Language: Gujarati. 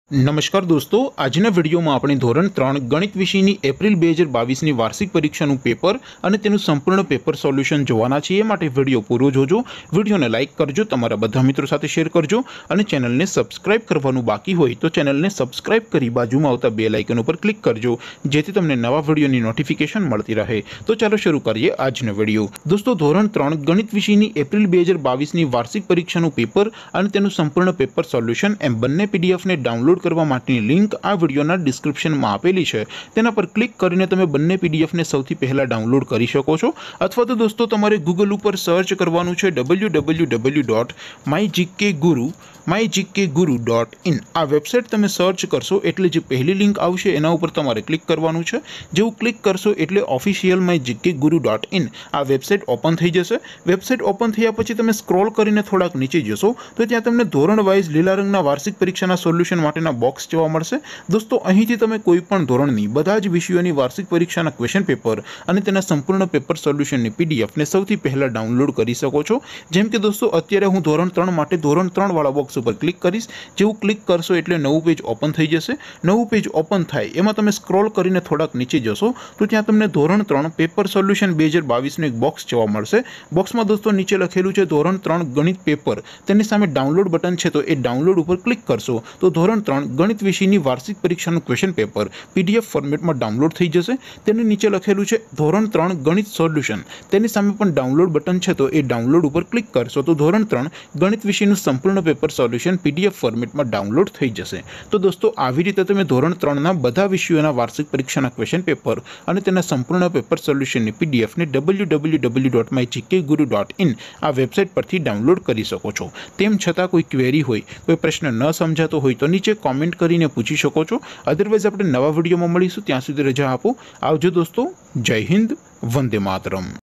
नमस्कार दोस्तों, આજના વિડીયોમાં આપણે ધોરણ 3 ગણિત વિષયની એપ્રિલ 2022ની વાર્ષિક પરીક્ષાનું પેપર અને તેનું સંપૂર્ણ પેપર સોલ્યુશન જોવાના છીએ। માટે વિડીયો પૂરો જોજો, વિડીયોને લાઇક કરજો, તમારા બધા મિત્રો સાથે શેર કરજો અને ચેનલને સબસ્ક્રાઇબ કરવાનું બાકી હોય તો ચેનલને સબસ્ક્રાઇબ કરી બાજુમાં આવતા બેલ આઇકન ઉપર ક્લિક કરજો જેથી તમને નવા વિડીયોની નોટિફિકેશન મળતી રહે। તો ચાલો શરૂ કરીએ આજનો વિડીયો। દોસ્તો, ધોરણ 3 ગણિત વિષયની એપ્રિલ 2022ની વાર્ષિક પરીક્ષાનું પેપર અને તેનું સંપૂર્ણ પેપર સોલ્યુશન એમ બંને પીડીએફને ડાઉનલોડ करवा माटेनी लिंक आ विडियोना डिस्क्रिप्शन में आपेली है। तेना पर क्लिक करीने तमे बंने पीडीएफ ने सौथी पहला डाउनलॉड करी शको छो। अथवा तो दोस्तों तमारे गूगल पर सर्च करवानुं छे www.mygkguru.in। आ वेबसाइट तमे सर्च करशो एटले जे पहली लिंक आवशे एना उपर तमारे क्लिक करवानुं छे। जेवुं क्लिक करशो एटले ऑफिशियल mygkguru.in आ वेबसाइट ओपन थई जशे। वेबसाइट ओपन थया पछी तमे स्क्रॉल करीने थोड़ाक नीचे जशो तो त्यां तमने धोरण वाइज लीला रंगना वार्षिक परीक्षाना सोल्यूशन माटेना बॉक्स जोवा मळशे। दोस्तों, અહીંથી તમે કોઈપણ ધોરણની બધા જ વિષયોની વાર્ષિક પરીક્ષાના ક્વેશ્ચન પેપર અને તેના સંપૂર્ણ પેપર સોલ્યુશનની પીડીએફ ને સૌથી પહેલા ડાઉનલોડ કરી શકો છો। જેમ કે દોસ્તો, અત્યારે હું ધોરણ 3 માટે ધોરણ 3 વાળા બોક્સ ઉપર ક્લિક કરીશ। જેવું ક્લિક કરશો એટલે નવું પેજ ઓપન થઈ જશે। નવું પેજ ઓપન થાય એમાં તમે સ્ક્રોલ કરીને થોડાક નીચે જશો તો ત્યાં તમને ધોરણ 3 પેપર સોલ્યુશન 2022 નું એક બોક્સ જોવા મળશે। બોક્સમાં દોસ્તો નીચે લખેલું છે ધોરણ 3 ગણિત પેપર, તેની સામે ડાઉનલોડ બટન છે તો એ ડાઉનલોડ ઉપર ક્લિક કરશો તો ધોરણ 3 ગણિત વિષયની વાર્ષિક પરીક્ષાનું ક્વેશ્ચન પેપર પીડીએફ ફોર્મેટમાં ડાઉનલોડ થઈ જશે। તેની નીચે લખેલું છે ધોરણ 3 ગણિત સોલ્યુશન, તેની સામે પણ ડાઉનલોડ બટન છે તો એ ડાઉનલોડ ઉપર ક્લિક કરશો તો ધોરણ 3 ગણિત વિષયનું સંપૂર્ણ પેપર સોલ્યુશન પીડીએફ ફોર્મેટમાં ડાઉનલોડ થઈ જશે। તો દોસ્તો, આવી રીતે તમે ધોરણ 3 ના બધા વિષયોના વાર્ષિક પરીક્ષાના ક્વેશ્ચન પેપર અને તેના સંપૂર્ણ પેપર સોલ્યુશનની પીડીએફ ને www.mygkguru.in આ વેબસાઇટ પરથી ડાઉનલોડ કરી શકો છો। તેમ છતાં કોઈ ક્વેરી હોય, કોઈ પ્રશ્ન ન સમજાતો હોય તો નીચે कॉमेंट करीने पूछी शको छो। अदरवाइज आपणे नवा विडियो में मळीशुं, त्यां सुधी रजा आपो। आवजो दोस्तों। जय हिंद, वंदे मातरम।